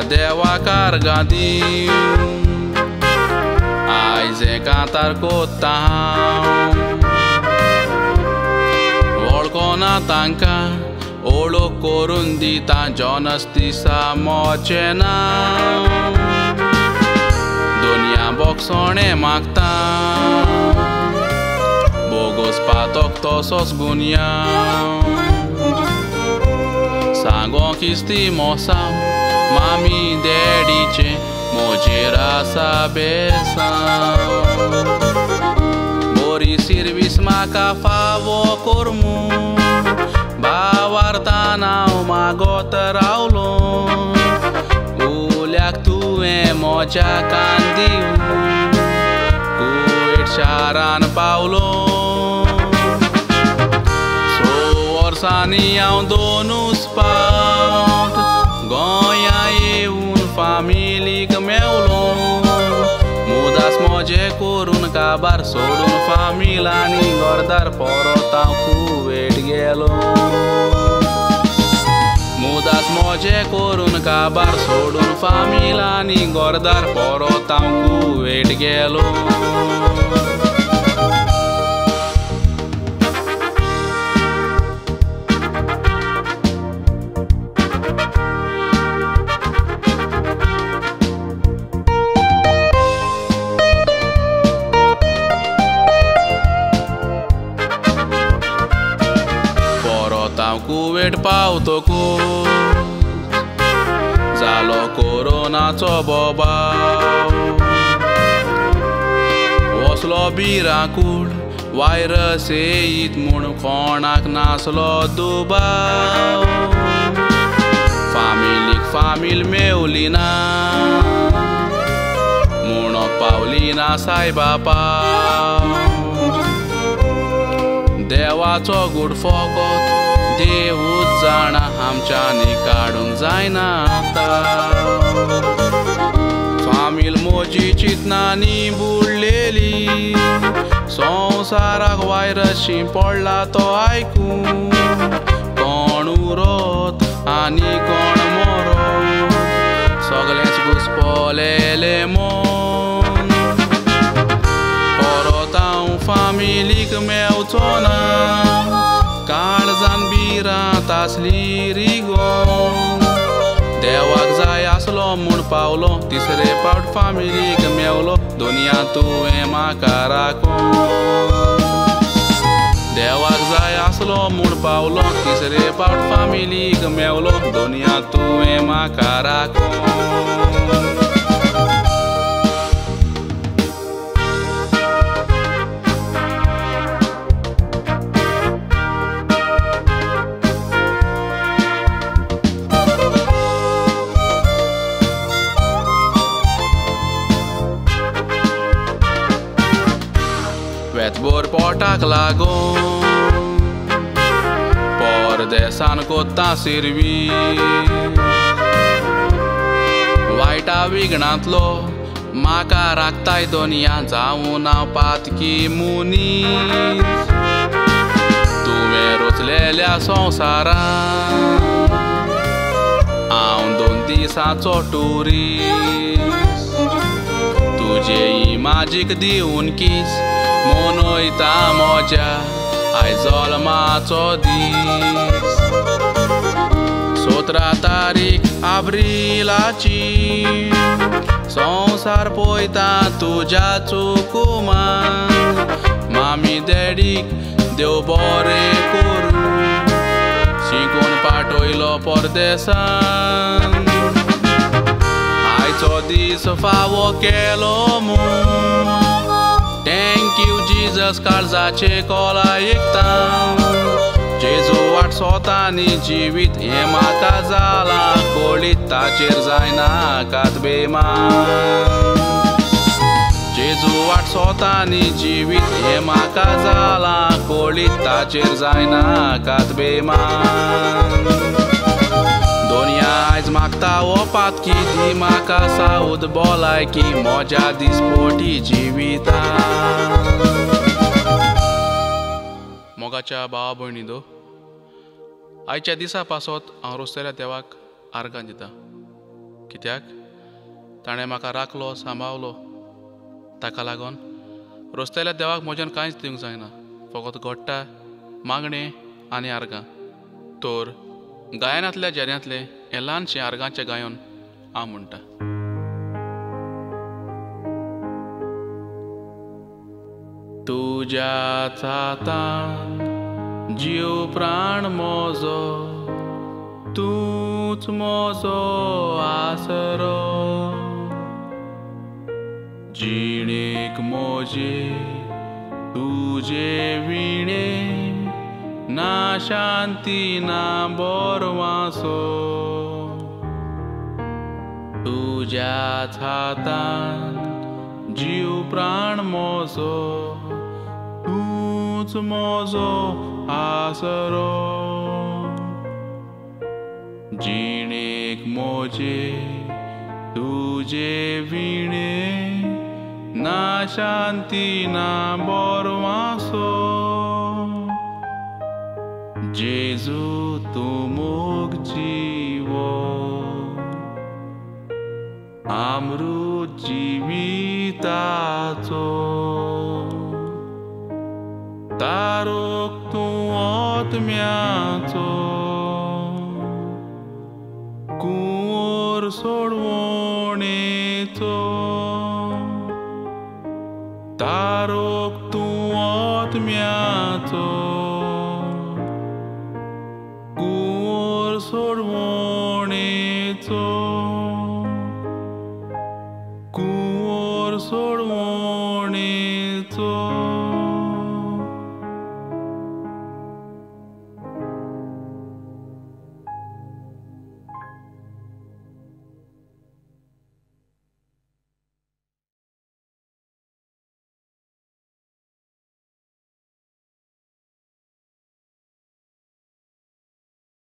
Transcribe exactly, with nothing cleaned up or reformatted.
देवाक आर्गां दिवं आयज हें कांतार कोत्ता हांव वळखोना तांकां ओळख करून दिता जॉनस दिसा मोचें नांव दुनिया बोगसोणें मागता बोगोस पातोक तसोच गुन्यांव सांगोंक इस्ती मोसाम मामी डॅडीचें म्हजेर आसा बेसांव बरी सिर्वीस म्हाका फावो कोरमू भावार्थान हांव मागोत रावलो उल्याक तुवें मोज्या कांदिवूं कुवेट शारान पावलो स वर्सांनी हांव दोनूच पावट गोंया येवन फामिलीक मेवलो मुदास मोजे करून काबार सोडून फामील आनी घरदार परत हांव कुवेट गेलो मुदास मोजे करून काबार सोडून फामील आनी घरदार परत हांव कुवेट गेलो कुवेट पावतकूच जालो कोरोनाचो बोबाव वसलो भिरांकूळ वायरस येयीत म्हूण कोणाक नासलो दुबाव फामिलीक फामील मेवली ना म्हणोक पावली ना सायबापाव देवाचो गूड फोगोत देवूच जाणा आमच्यांनी काडूंक जायना फामील मोजी चिंतनांनी बुडलेली संवसाराक वायरशी पडला तो आयकून कोण उरोत आनी कोण मरोत सगळेंच घुस्पोलेले मन परत हांव फामिलीक मेवचो ना काळजान भिरांत आसली रिगोन देवाक जाय आसलो म्हूण पावलो तिसरे फावट फामिलीक मेवलो दुनिया तुवें म्हाका राखून देवाक जाय आसलो म्हूण पावलो तिसरे फावट फामिलीक मेवलो दुनिया तुवें म्हाका राखून वेतभर पोटाक लागून परदेसान कोत्ता सिरवी वायटा विघ्नांतलो म्हाका राखताय दुनिया जावून हांव पातकी मुनीस तुवें रचलेल्या संवसारान हांव दोन दिसांचो टुरिस्ट तुजे इमाजीक दिवन किस मनयता मोज्या आयजोलमाचो दीस सतरा तारीख एप्रिलाची संवसार पळयता तुज्या चुकुमान मामी डॅडीक देव बरें करूं शिकून पाठयलो परदेसान आयचो दीस फावो केलो म्हूण थँक यू जीजस काळजाचे कॉल आयकता जेजू वाट सोतांनी जिवीत हें म्हाका जालां कळीत ताचेर जायना कात बेमान जेजू वाट सोतांनी जिवीत हें म्हाका जालां कळीत ताचेर जायना कात बेमान दुनिया आयज मागता वो पातकी दी म्हाका साऊद भलायकी मोज्या दिसपोटी जिवितां मोगाच्या भावा भयणींनो आयच्या दिसा पासत हांव रोस्तेल्या देवाक आर्गां दितां कित्याक ताणें म्हाका राखलो सांबाळलो ताका लागून रस्त्याल्या देवाक म्हज्यान कांयच दिवंक जायना फकत गोडटा मागणें आनी आर्गां तर गायनांतल्या जेऱ्यांतलें हें ल्हानशें आर्गांचें गायन हांव म्हणटा. तुज्याच हातान जीव प्राण म्हजो तूंच म्हजो आसरो जिणेक म्हजे तुजे विणे ना शांती ना बोरवासो तुज्याच हातान जीव प्राण म्हजो तूंच म्हजो आसरो जिणेक म्हजे तुजे विणे ना शांती ना बोरवासो जेजू तूं मोग जीवो अमृत जिविताचो तारोक तूं आत्म्याचो कुंवर सोडवणेचो तारोक तूं आत्म्याचो कुंवर सोडवणेचो